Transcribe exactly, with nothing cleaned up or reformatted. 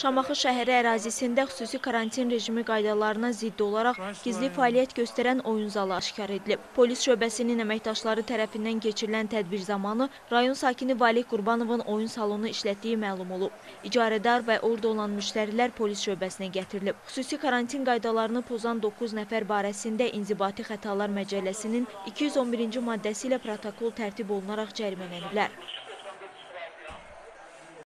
Şamaxı şəhəri ərazisində xüsusi karantin rejimi qaydalarına zidd olaraq gizli fəaliyyət göstərən oyun zalı aşkar edilib. Polis şöbəsinin əməkdaşları tərəfindən keçirilən tədbir zamanı rayon sakini Valeh Qurbanovun oyun salonu işlətdiyi məlum olub. İcarədar və orada olan müştərilər polis şöbəsinə gətirilib. Xüsusi karantin qaydalarını pozan doqquz nəfər barəsində İnzibati Xətalar Məcəlləsinin iki yüz on birinci maddəsi ilə protokol tərtib olunaraq cərimələniblər.